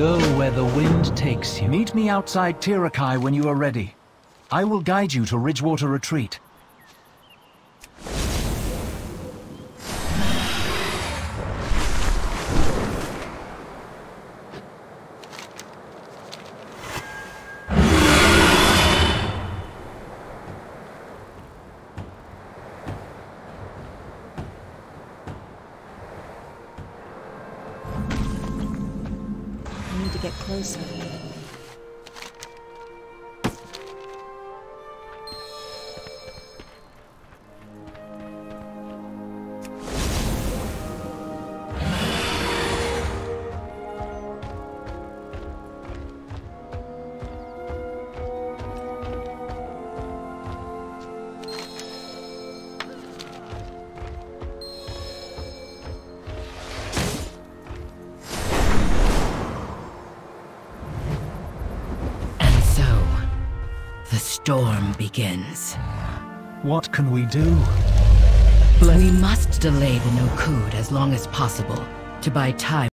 Go where the wind takes you. Meet me outside Tirakai when you are ready. I will guide you to Ridgewater Retreat. I need to get closer. The storm begins. What can we do? We must delay the Nokud as long as possible to buy time.